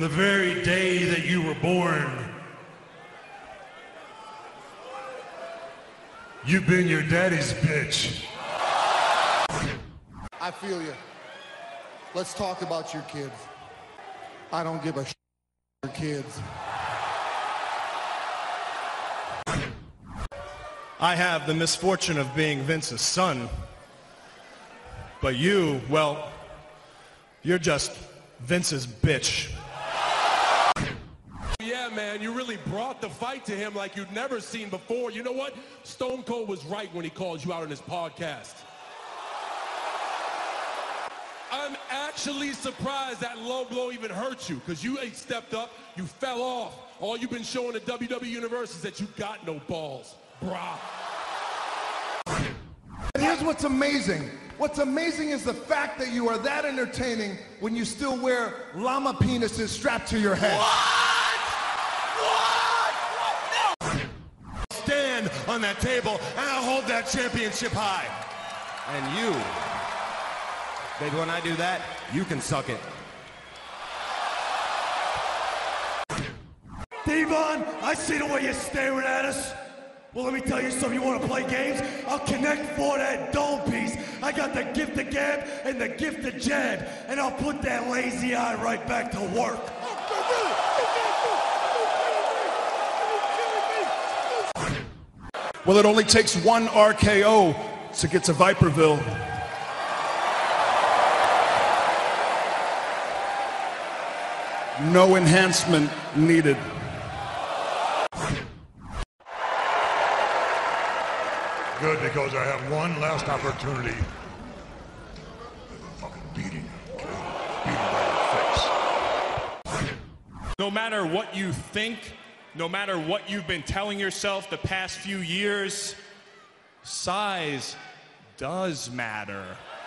The very day that you were born, you've been your daddy's bitch. I feel you. Let's talk about your kids. I don't give a shit about your kids. I have the misfortune of being Vince's son, but you, well, you're just Vince's bitch. Yeah, man, you really brought the fight to him like you'd never seen before. You know what? Stone Cold was right when he called you out on his podcast. I'm actually surprised that low blow even hurt you, because you ain't stepped up, you fell off. All you've been showing the WWE Universe is that you got no balls, brah. Here's what's amazing. What's amazing is the fact that you are that entertaining when you still wear llama penises strapped to your head. Stand on that table and I'll hold that championship high. And you, baby, when I do that, you can suck it. Devon, I see the way you're staring at us. Well, let me tell you something. You want to play games? I'll connect for that dome piece. I got the gift of gab and the gift of jab, and I'll put that lazy eye right back to work. Well, it only takes one RKO to get to Viperville. No enhancement needed. Good, because I have one last opportunity. Fucking beating, okay? Beating right in the face. No matter what you think, no matter what you've been telling yourself the past few years, size does matter.